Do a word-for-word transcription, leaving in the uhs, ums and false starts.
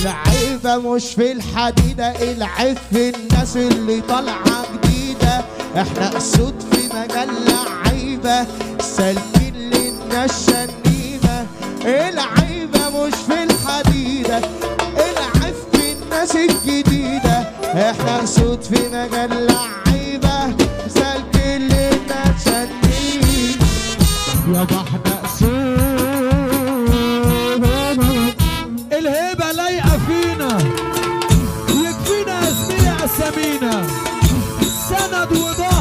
العيبة مش في الحديدة، العيب في الناس اللي طالعة جديدة. احنا اسود في مجال لعيبة، سالكين للناس شنيبة. العيبة مش في الحديدة، العيب في الناس الجديدة. احنا اسود في مجال لعيبة، سالكين للناس شنيبة. يابا احنا اسود، الهيبة لايقة فينا، يكفينا يا زميلي اسامينا، سند وضهر